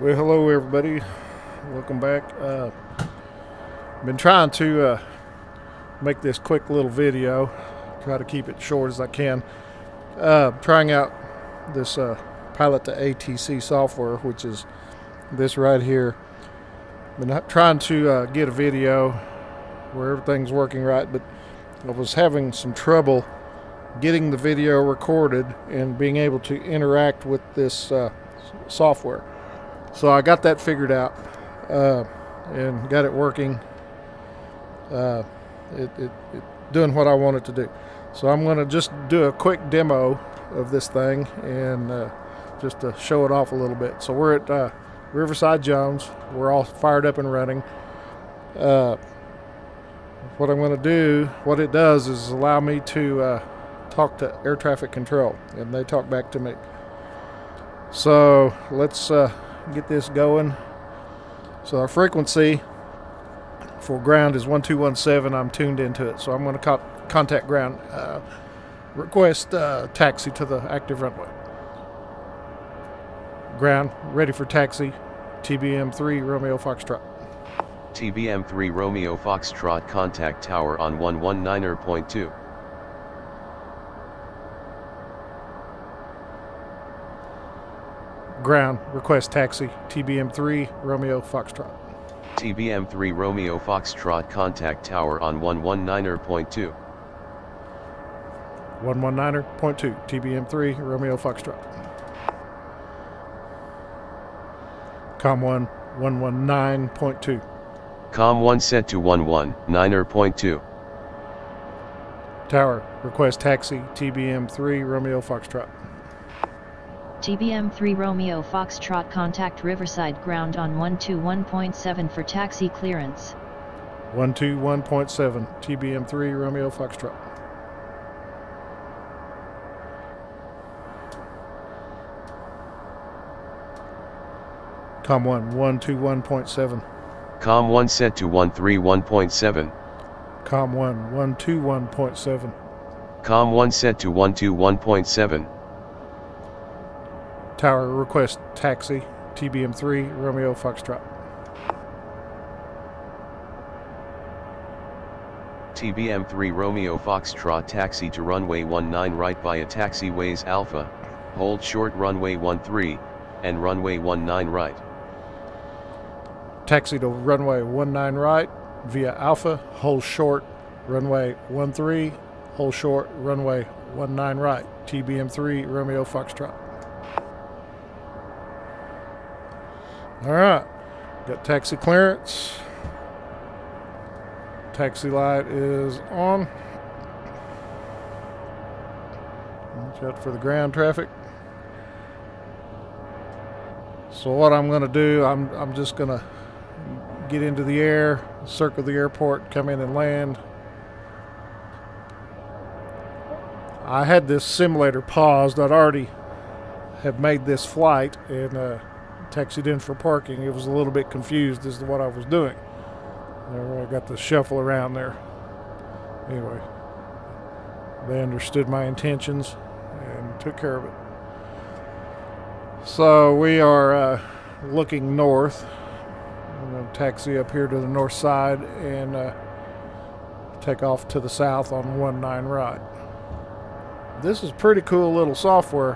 Well, hello everybody. Welcome back. Been trying to make this quick little video. Try to keep it short as I can. Trying out this Pilot2atc software, which is this right here. Been trying to get a video where everything's working right, but I was having some trouble getting the video recorded and being able to interact with this software. So I got that figured out and got it working. It doing what I want it to do. So I'm going to just do a quick demo of this thing and just to show it off a little bit. So we're at Riverside Jones. We're all fired up and running. What I'm going to do, what it does is allow me to talk to air traffic control, and they talk back to me. So let's get this going. So our frequency for ground is 1217. I'm tuned into it, so I'm going to contact ground. Request taxi to the active runway. Ground, ready for taxi. TBM3 Romeo Foxtrot. TBM3 Romeo Foxtrot, contact tower on 119.2. Ground, request taxi. TBM3 Romeo Foxtrot. TBM3 Romeo Foxtrot, contact tower on 119.2. 119.2. TBM3 Romeo Foxtrot. Com 1 119.2. Com 1 set to 119.2. Tower, request taxi. TBM3 Romeo Foxtrot. TBM3 Romeo Foxtrot, contact Riverside ground on 121.7 for taxi clearance. 121.7. TBM3 Romeo Foxtrot. Com 1 121.7. Com 1 set to 131.7. Com 1 121.7. Com 1 set to 121.7. Tower, request taxi. TBM3 Romeo Foxtrot. TBM3 Romeo Foxtrot, taxi to runway 19 right via taxiways Alpha, hold short runway 13, and runway 19 right. Taxi to runway 19 right via Alpha, hold short runway 13, hold short runway 19 right. TBM3 Romeo Foxtrot. Alright, got taxi clearance. Taxi light is on. Watch out for the ground traffic. So what I'm going to do, I'm just going to get into the air, circle the airport, come in and land. I had this simulator paused. I'd already have made this flight and taxied in for parking. It was a little bit confused as to what I was doing. I got the shuffle around there. Anyway, they understood my intentions and took care of it. So we are looking north. I'm going to taxi up here to the north side and take off to the south on 19 right. This is pretty cool little software.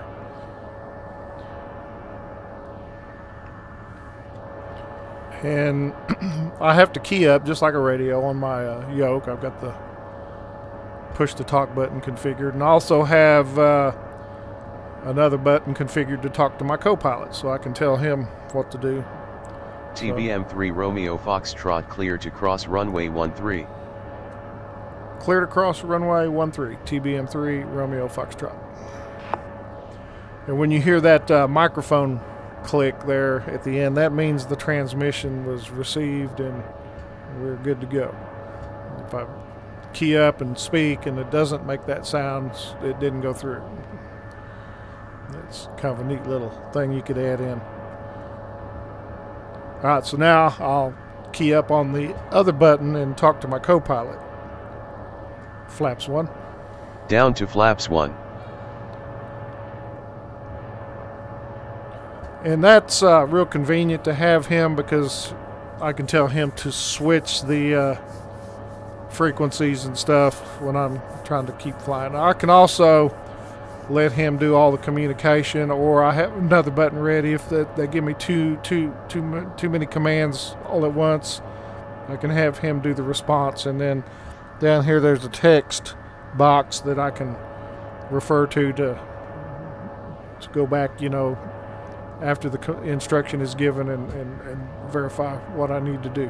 And I have to key up just like a radio on my yoke. I've got the push to talk button configured, and I also have another button configured to talk to my co-pilot, so I can tell him what to do. TBM3 Romeo Foxtrot, clear to cross runway 13. Clear to cross runway 13. TBM3 Romeo Foxtrot. And when you hear that microphone click there at the end, that means the transmission was received and we're good to go. If I key up and speak and it doesn't make that sound, it didn't go through. That's kind of a neat little thing you could add in. Alright, so now I'll key up on the other button and talk to my co-pilot. Flaps 1. Down to flaps 1. And that's real convenient to have him, because I can tell him to switch the frequencies and stuff when I'm trying to keep flying. I can also let him do all the communication, or I have another button ready if they give me too many commands all at once. I can have him do the response, and then down here there's a text box that I can refer to go back, you know, after the instruction is given, and verify what I need to do.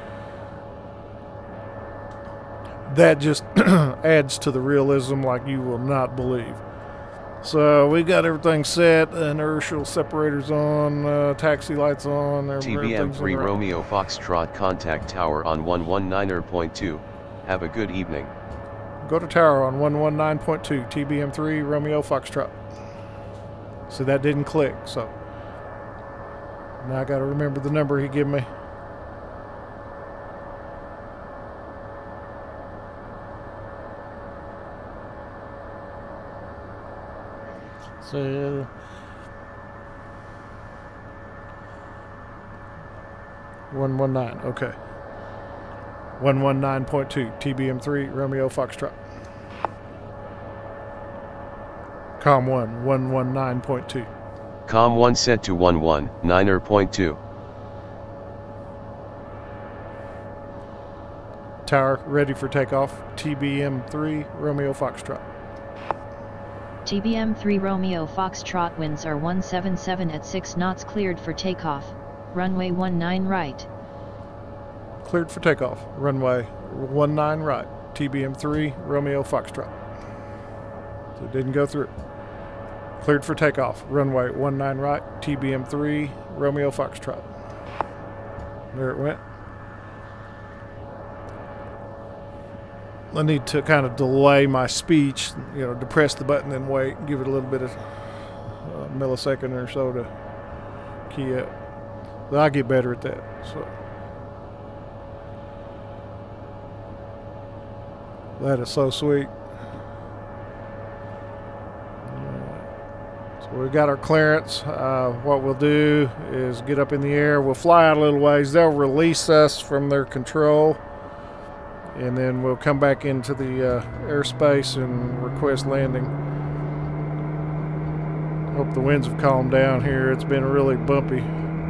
That just adds to the realism like you will not believe. So we got everything set, inertial separators on, taxi lights on. TBM3 Romeo Foxtrot contact tower on 119.2. Have a good evening. Go to tower on 119.2, TBM3 Romeo Foxtrot. So that didn't click, so now I got to remember the number he gave me. So 119, okay. 119.2, TBM3 Romeo Foxtrot. COM 1, 119.2. COM 1 set to 119.2. Tower ready for takeoff, TBM3 Romeo Foxtrot. TBM3 Romeo Foxtrot winds are 177 at 6 knots, cleared for takeoff, runway 19 right. Cleared for takeoff, runway 19 right, TBM3 Romeo Foxtrot. So it didn't go through. Cleared for takeoff, runway 19 right, TBM3 Romeo Foxtrot. There it went. I need to kind of delay my speech, you know, depress the button and wait, give it a little bit of a millisecond or so to key up. But I'll get better at that. So that is so sweet. So we got our clearance. What we'll do is get up in the air. We'll fly out a little ways. They'll release us from their control, and then we'll come back into the airspace and request landing. Hope the winds have calmed down here. It's been really bumpy.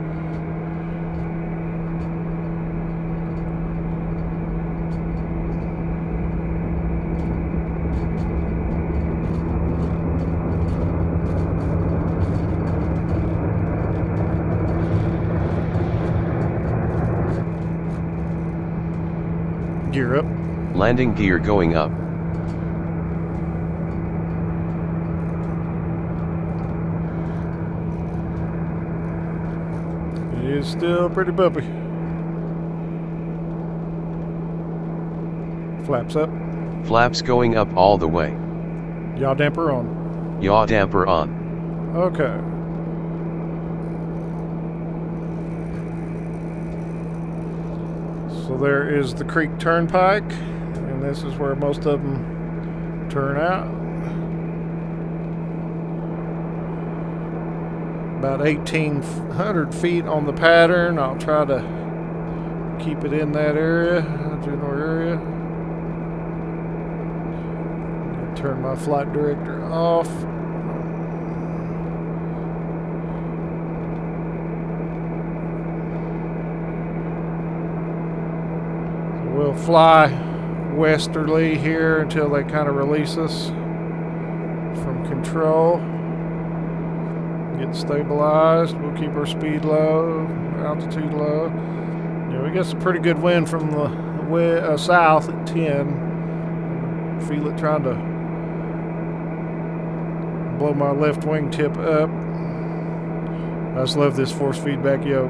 Gear up. Landing gear going up. It is still pretty bumpy. Flaps up. Flaps going up all the way. Yaw damper on. Yaw damper on. Okay. So there is the Creek Turnpike, and this is where most of them turn out. About 1,800 feet on the pattern. I'll try to keep it in that area, general area. Turn my flight director off. We'll fly westerly here until they kind of release us from control. Get stabilized. We'll keep our speed low, altitude low. Yeah, we get some pretty good wind from the south at 10. Feel it trying to blow my left wing tip up. I just love this force feedback yoke.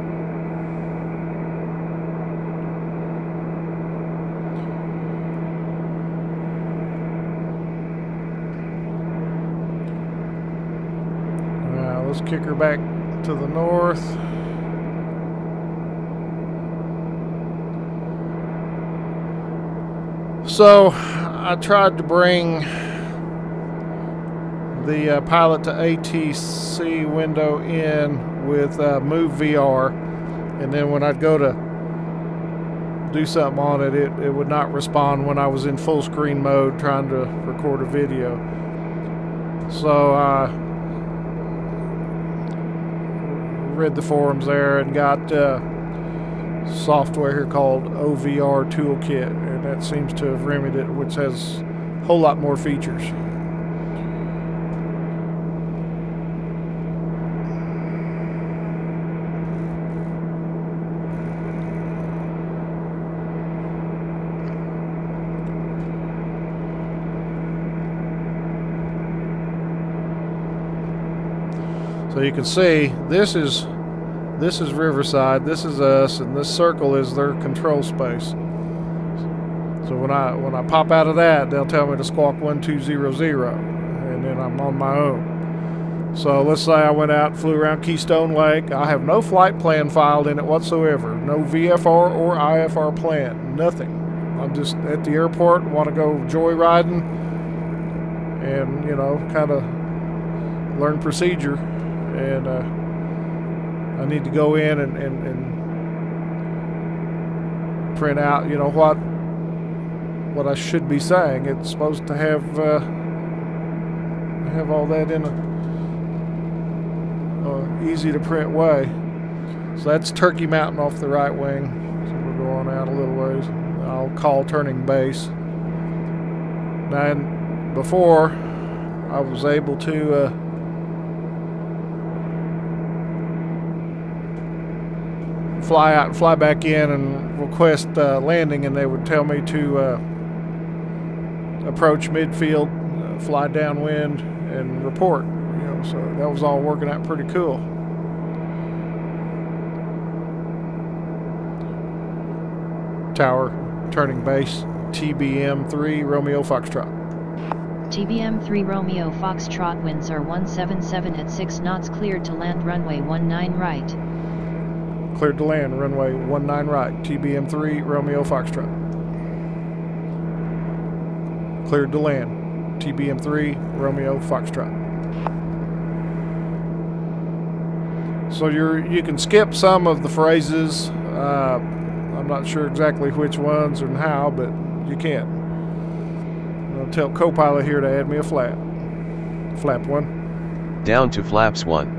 Let's kick her back to the north. So I tried to bring the Pilot2atc window in with Move VR, and then when I'd go to do something on it, it would not respond when I was in full screen mode trying to record a video. So I read the forums there and got software here called OVR Toolkit, and that seems to have remedied it, which has a whole lot more features. So you can see this is Riverside, this is us, and this circle is their control space. So when I pop out of that, they'll tell me to squawk 1200, and then I'm on my own. So let's say I went out and flew around Keystone Lake. I have no flight plan filed in it whatsoever. No VFR or IFR plan. Nothing. I'm just at the airport, want to go joyriding and, you know, kind of learn procedure. And I need to go in and print out, you know, what I should be saying. It's supposed to have all that in a easy to print way. So that's Turkey Mountain off the right wing. So we're going out a little ways. I'll call turning base. And before I was able to fly out and fly back in and request landing, and they would tell me to approach midfield, fly downwind, and report. You know, so that was all working out pretty cool. Tower, turning base, TBM3 Romeo Foxtrot. TBM3 Romeo Foxtrot, winds are 177 at 6 knots, cleared to land runway 19 right. Cleared to land, runway 19 right, TBM3 Romeo Foxtrot. Cleared to land, TBM3 Romeo Foxtrot. So you can skip some of the phrases. I'm not sure exactly which ones and how, but you can. I'll tell Copilot here to add me a flap. Flap 1. Down to flaps 1.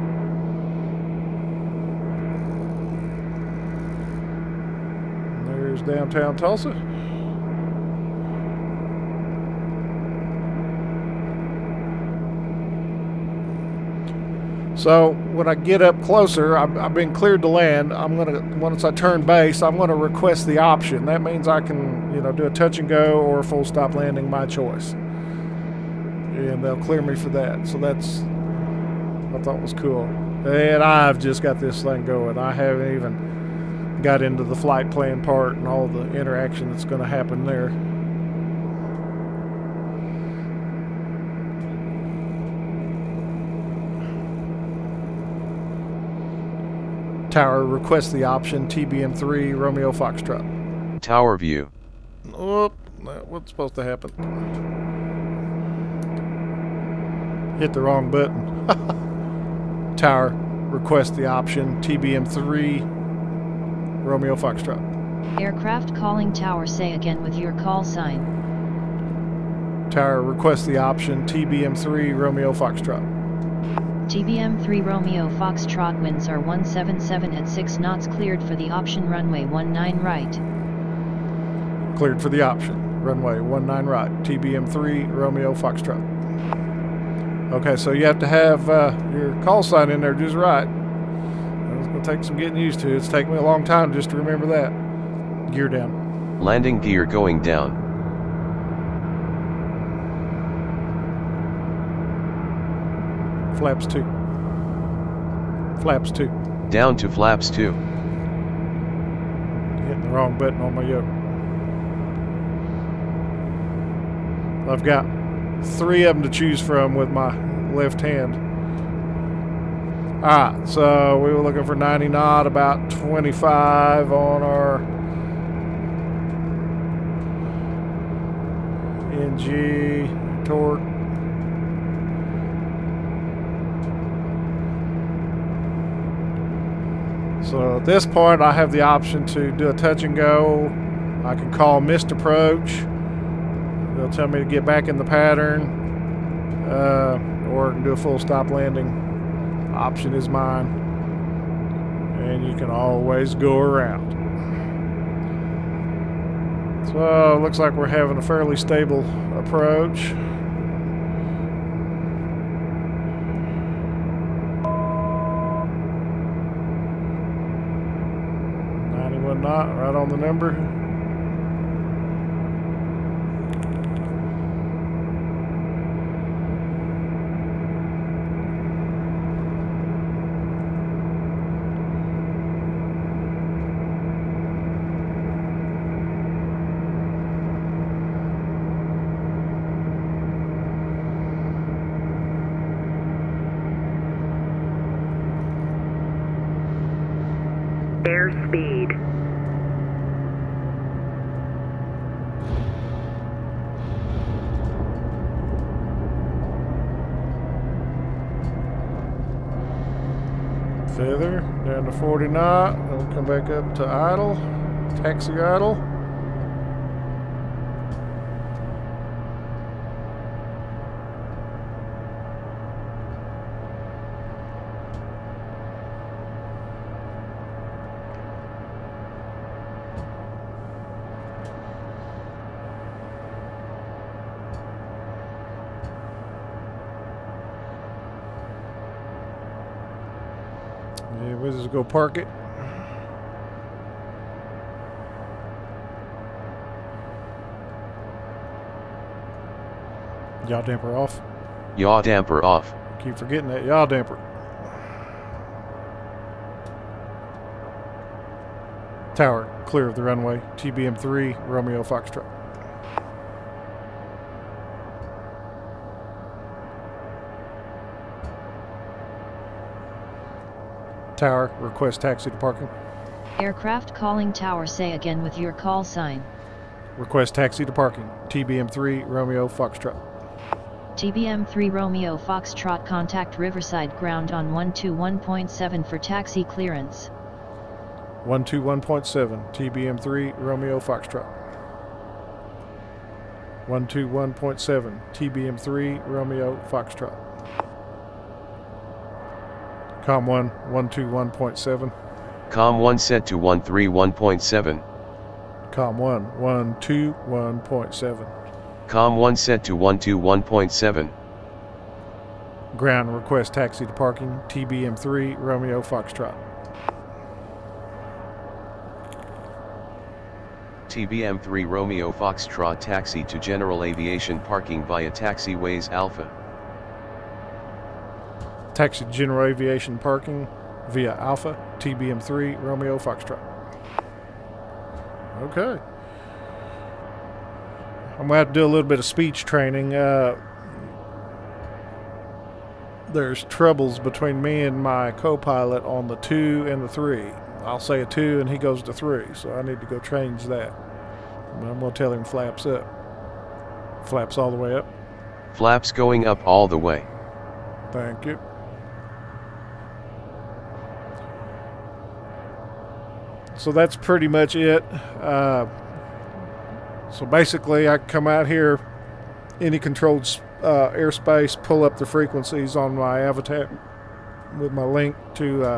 There's downtown Tulsa. So when I get up closer, I've been cleared to land. Once I turn base, I'm gonna request the option. That means I can, you know, do a touch and go or a full stop landing, my choice. And they'll clear me for that. So that's, I thought was cool. And I've just got this thing going. I haven't even got into the flight plan part and all the interaction that's gonna happen there. Tower, request the option, TBM3 Romeo Foxtrot. Tower view. Oh, what's supposed to happen? Hit the wrong button. Tower, request the option, TBM3 Romeo Foxtrot. Aircraft calling tower, say again with your call sign. Tower, request the option, TBM3 Romeo Foxtrot. TBM3 Romeo Foxtrot, winds are 177 at 6 knots, cleared for the option, runway 19 right. Cleared for the option, runway 19 right, TBM3 Romeo Foxtrot. Okay, so you have to have your call sign in there just right. It's going to take some getting used to. It's taken me a long time just to remember that. Gear down. Landing gear going down. Flaps 2. Flaps 2. Down to flaps 2. Hitting the wrong button on my yoke. I've got 3 of them to choose from with my left hand. Alright, so we were looking for 90 knot, about 25 on our NG torque. So at this point, I have the option to do a touch and go. I can call missed approach. They'll tell me to get back in the pattern, or I can do a full stop landing. Option is mine, and you can always go around. So looks like we're having a fairly stable approach. Knot right on the number. Airspeed. Feather down to 40 knot. We'll come back up to idle, taxi idle. Yeah, we'll just go park it. Yaw damper off. Yaw damper off. Keep forgetting that yaw damper. Tower, clear of the runway. TBM 3, Romeo Foxtrot. Tower, request taxi to parking. Aircraft calling tower, say again with your call sign. Request taxi to parking. TBM 3, Romeo Foxtrot. TBM 3 Romeo Foxtrot, contact Riverside ground on 121.7 for taxi clearance. 121.7, TBM 3, Romeo Foxtrot. 121.7, TBM 3, Romeo Foxtrot. Com 1, 121.7. Com 1 set to 131.7. Com 1, 121.7. Com 1 set to 121.7. Ground, request taxi to parking. TBM 3, Romeo Foxtrot. TBM 3 Romeo Foxtrot, taxi to general aviation parking via taxiways Alpha. Taxi to general aviation parking via Alpha. TBM 3, Romeo Foxtrot. Okay. I'm going to have to do a little bit of speech training. There's troubles between me and my co-pilot on the 2 and the 3. I'll say a 2 and he goes to 3, so I need to go change that. But I'm going to tell him flaps up. Flaps all the way up. Flaps going up all the way. Thank you. So that's pretty much it. So basically I come out here, any controlled airspace, pull up the frequencies on my avatar with my link to,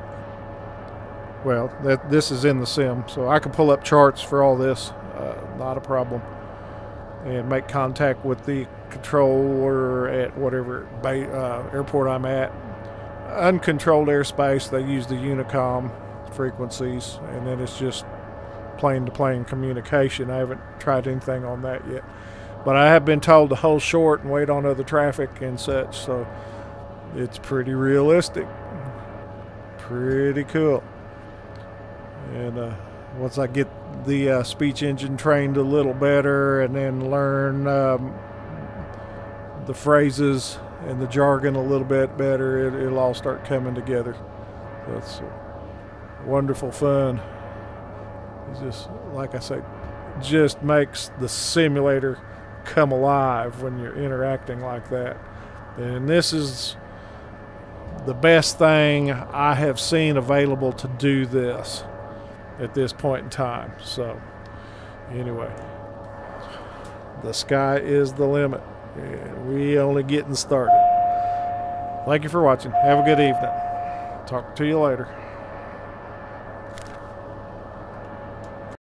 well, this is in the sim, so I can pull up charts for all this, not a problem, and make contact with the controller at whatever airport I'm at. Uncontrolled airspace, they use the Unicom frequencies, and then it's just plane-to-plane communication. I haven't tried anything on that yet, but I have been told to hold short and wait on other traffic and such, so it's pretty realistic, pretty cool. And once I get the speech engine trained a little better and then learn the phrases and the jargon a little bit better, it'll all start coming together. That's wonderful fun. It's just, like I say, just makes the simulator come alive when you're interacting like that. And this is the best thing I have seen available to do this at this point in time. So anyway, the sky is the limit, and we only getting started. Thank you for watching. Have a good evening. Talk to you later.